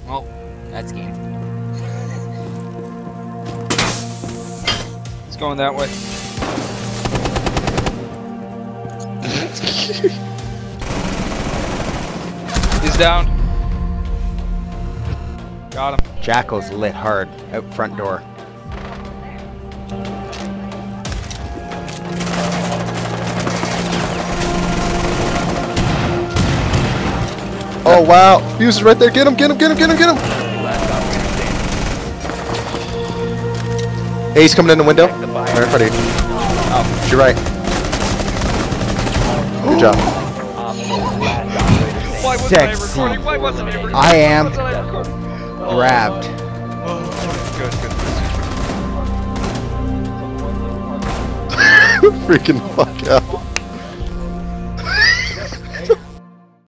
Oh, that's game. He's going that way. He's down. Got him. Jackal's lit hard out front door. Oh wow! Fuse is right there. Get him! Get him! Get him! Get him! Get him! Hey, he's coming in the window. Right in front of you. Oh, to your right. Good job. Why wasn't I recording? Why wasn't I recording? I am Why wasn't I recording? grabbed. Oh, good, good. Freaking fuck out.